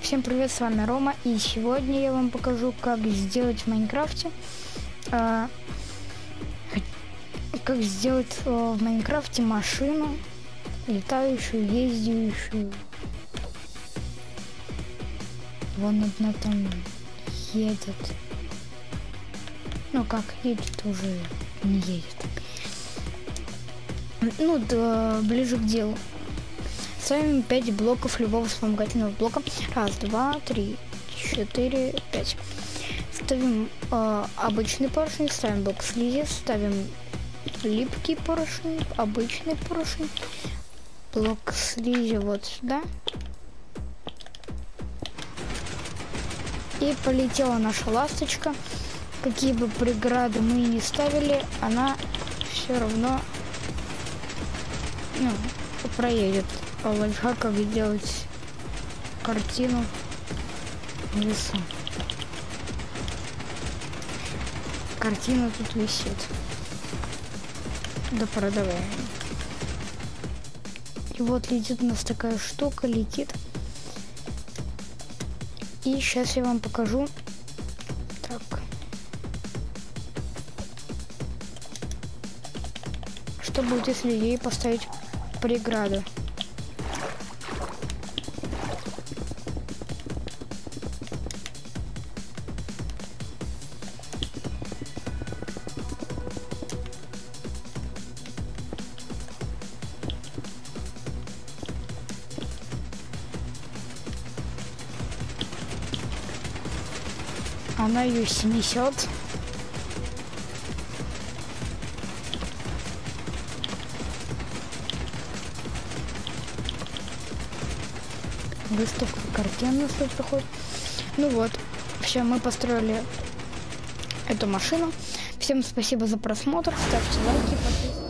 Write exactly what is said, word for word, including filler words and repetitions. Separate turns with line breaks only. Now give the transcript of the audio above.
Всем привет, с вами Рома, и сегодня я вам покажу, как сделать в Майнкрафте э, как сделать э, в Майнкрафте машину, летающую, ездящую. Вон одна там едет. Ну как едет, уже не едет. Ну да, ближе к делу. Ставим пять блоков любого вспомогательного блока. Раз, два, три, четыре, пять. Ставим э, обычный поршень, ставим блок слизи, ставим липкий поршень, обычный поршень, блок слизи вот сюда. И полетела наша ласточка. Какие бы преграды мы ни ставили, она все равно ну, проедет. Лайфхак, как сделать картину в лесу. Картина тут висит. Да продаваем. И вот летит у нас такая штука, летит. И сейчас я вам покажу. Так. Что будет, если ей поставить преграду? Она ее снесет. Выставка картин на свой проход. Ну вот, все, мы построили эту машину. Всем спасибо за просмотр, ставьте лайки, подписывайтесь.